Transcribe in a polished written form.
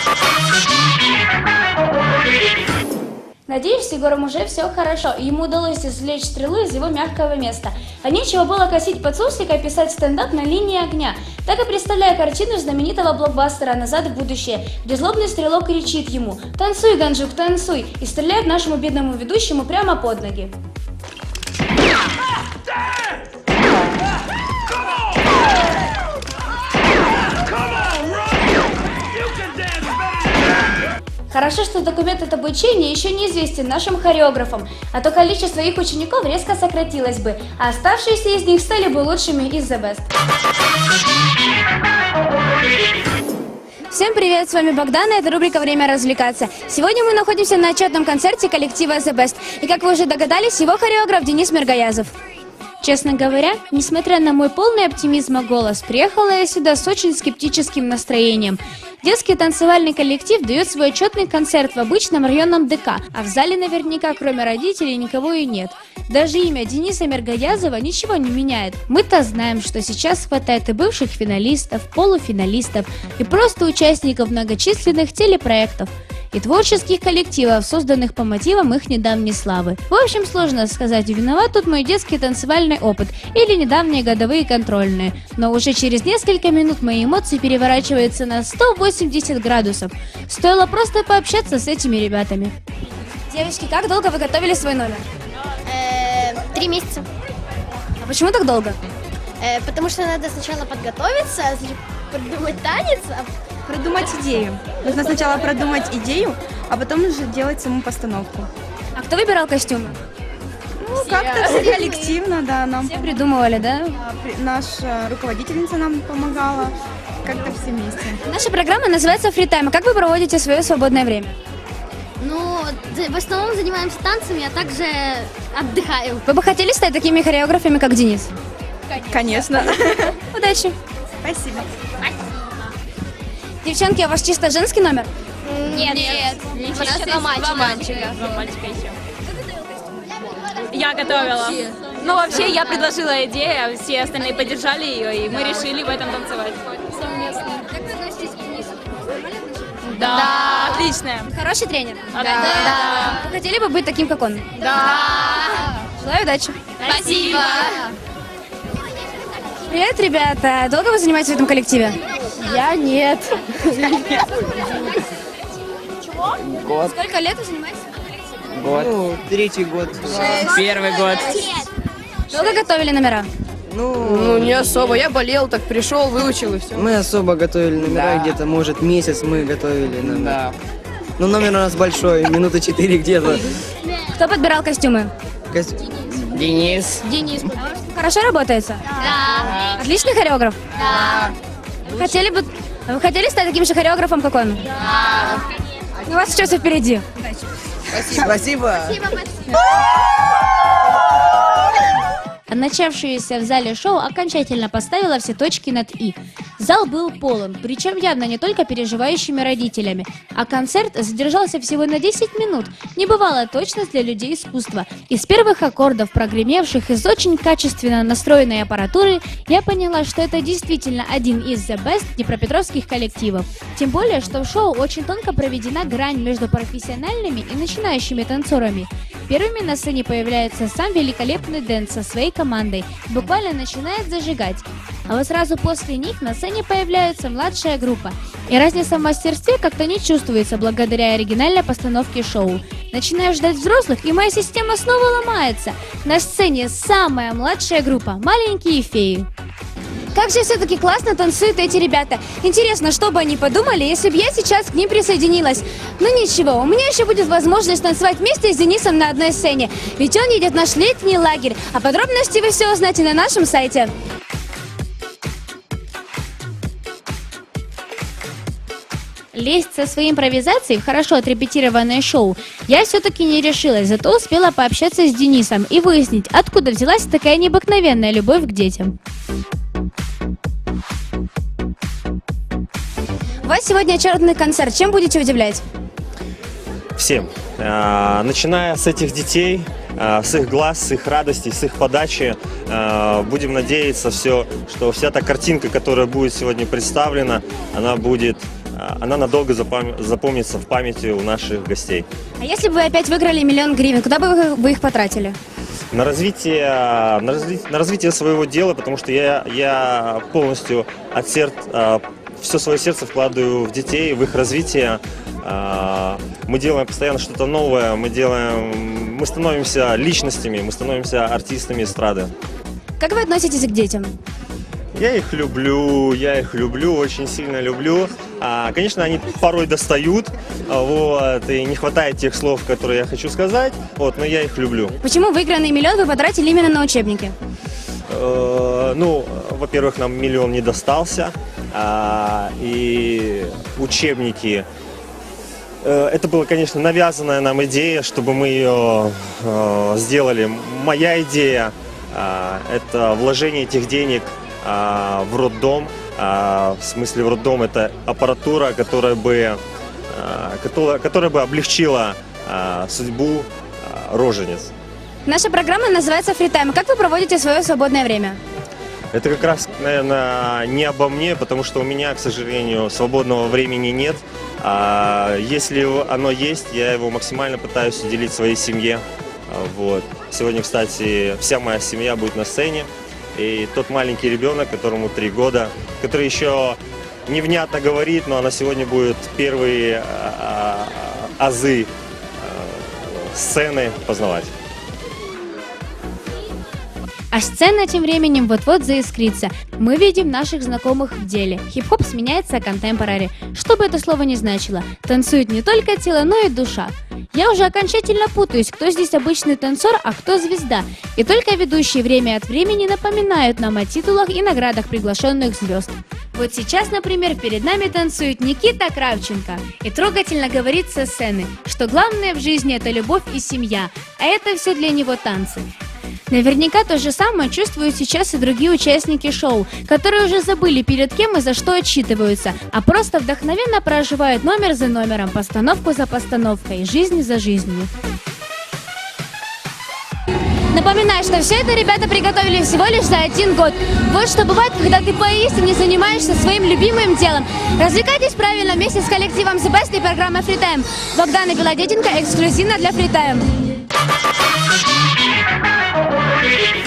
Надеюсь, с Егором уже все хорошо, и ему удалось извлечь стрелу из его мягкого места. А нечего было косить под суслика и писать стендап на линии огня. Так и представляю картину знаменитого блокбастера «Назад в будущее», где злобный стрелок кричит ему «Танцуй, Ганжук, танцуй!» и стреляет нашему бедному ведущему прямо под ноги. Хорошо, что документ от обучения еще неизвестен нашим хореографам, а то количество их учеников резко сократилось бы, а оставшиеся из них стали бы лучшими из The Best. Всем привет, с вами Богдана, это рубрика «Время развлекаться». Сегодня мы находимся на отчетном концерте коллектива The Best, и, как вы уже догадались, его хореограф Денис Миргаязов. Честно говоря, несмотря на мой полный оптимизма голос, приехала я сюда с очень скептическим настроением. Детский танцевальный коллектив дает свой отчетный концерт в обычном районном ДК, а в зале наверняка кроме родителей никого и нет. Даже имя Дениса Миргаязова ничего не меняет. Мы-то знаем, что сейчас хватает и бывших финалистов, полуфиналистов и просто участников многочисленных телепроектов и творческих коллективов, созданных по мотивам их недавней славы. В общем, сложно сказать, виноват тут мой детский танцевальный опыт или недавние годовые контрольные. Но уже через несколько минут мои эмоции переворачиваются на 180 градусов. Стоило просто пообщаться с этими ребятами. Девочки, как долго вы готовили свой номер? 3 месяца. А почему так долго? Потому что надо сначала подготовиться, придумать танец, Продумать идею. Нужно сначала продумать идею, а потом уже делать саму постановку. А кто выбирал костюмы? Ну, как-то все коллективно, да, нам Все придумывали, да? наша руководительница нам помогала, как-то все вместе. Наша программа называется «Фритайм». Как вы проводите свое свободное время? Ну, в основном занимаемся танцами, а также отдыхаем. Вы бы хотели стать такими хореографами, как Денис? Конечно. Удачи! Спасибо. Девчонки, а у вас чисто женский номер? Нет, у нас два мальчика. Я готовила. Ну, вообще, я предложила идею, все остальные поддержали ее, и мы решили в этом танцевать. Совместно. Как вы относитесь к Денису? Да, отлично. Хороший тренер? Да. Вы хотели бы быть таким, как он? Да. Желаю удачи! Спасибо. Привет, ребята! Долго вы занимаетесь в этом коллективе? Я нет. Год. Сколько лет вы занимаетесь? Год. Ну, 3-й год. 1-й год. Долго готовили номера? Ну, не особо. Я болел, так пришел, выучил и все. Мы особо готовили номера, Да. где-то, может, месяц мы готовили номер. Да. Ну, номер у нас большой, минуты 4 где-то. Кто подбирал костюмы? Денис. Денис. Хорошо работается? Да. Отличный хореограф? Да. Вы хотели стать таким же хореографом, как он? Да. У вас сейчас все впереди. Спасибо. А начавшееся в зале шоу окончательно поставило все точки над «и». Зал был полон, причем явно не только переживающими родителями. А концерт задержался всего на 10 минут. Небывалая точность для людей искусства. Из первых аккордов, прогремевших из очень качественно настроенной аппаратуры, я поняла, что это действительно один из The Best днепропетровских коллективов. Тем более, что в шоу очень тонко проведена грань между профессиональными и начинающими танцорами. Первыми на сцене появляется сам великолепный Дэн со своей командой, буквально начинает зажигать. А вот сразу после них на сцене появляется младшая группа. И разница в мастерстве как-то не чувствуется благодаря оригинальной постановке шоу. Начинаю ждать взрослых, и моя система снова ломается. На сцене самая младшая группа – маленькие феи. Как же все-таки классно танцуют эти ребята. Интересно, что бы они подумали, если бы я сейчас к ним присоединилась. Но ничего, у меня еще будет возможность танцевать вместе с Денисом на одной сцене. Ведь он едет в наш летний лагерь. А подробности вы все узнаете на нашем сайте. Лезть со своей импровизацией в хорошо отрепетированное шоу я все-таки не решилась, зато успела пообщаться с Денисом и выяснить, откуда взялась такая необыкновенная любовь к детям. У вас сегодня очередной концерт. Чем будете удивлять? Всем. Начиная с этих детей, с их глаз, с их радости, с их подачи, будем надеяться, что вся та картинка, которая будет сегодня представлена, она будет она надолго запомнится в памяти у наших гостей. А если бы вы опять выиграли 1 000 000 гривен, куда бы вы их потратили? На развитие своего дела, потому что я полностью все свое сердце вкладываю в детей, в их развитие. Мы делаем постоянно что-то новое, мы становимся личностями, мы становимся артистами эстрады. Как вы относитесь к детям? Я их люблю, очень сильно люблю. Конечно, они порой достают, вот, и не хватает тех слов, которые я хочу сказать, вот, но я их люблю. Почему выигранный 1 000 000 вы потратили именно на учебники? Ну, во-первых, нам 1 000 000 не достался, и учебники. Это была, конечно, навязанная нам идея, чтобы мы ее сделали. Моя идея – это вложение этих денег в роддом. В смысле, в роддом это аппаратура, которая бы облегчила судьбу рожениц. Наша программа называется Free Time. Как вы проводите свое свободное время? Это как раз, наверное, не обо мне, потому что у меня, к сожалению, свободного времени нет. Если оно есть, я его максимально пытаюсь уделить своей семье. Вот. Сегодня, кстати, вся моя семья будет на сцене. И тот маленький ребенок, которому 3 года, который еще невнятно говорит, но она сегодня будет первые азы сцены познавать. А сцена тем временем вот-вот заискрится. Мы видим наших знакомых в деле. Хип-хоп сменяется контемпорари. Что бы это слово ни значило, танцует не только тело, но и душа. Я уже окончательно путаюсь, кто здесь обычный танцор, а кто звезда. И только ведущие время от времени напоминают нам о титулах и наградах приглашенных звезд. Вот сейчас, например, перед нами танцует Никита Кравченко и трогательно говорит со сцены, что главное в жизни – это любовь и семья, а это все для него танцы. Наверняка то же самое чувствуют сейчас и другие участники шоу, которые уже забыли, перед кем и за что отчитываются, а просто вдохновенно проживают номер за номером, постановку за постановкой, жизнь за жизнью. Напоминаю, что все это ребята приготовили всего лишь за 1 год. Вот что бывает, когда ты поистине занимаешься своим любимым делом. Развлекайтесь правильно вместе с коллективом The Best и программой Free Time. Богдана Белодеденко эксклюзивно для Free Time.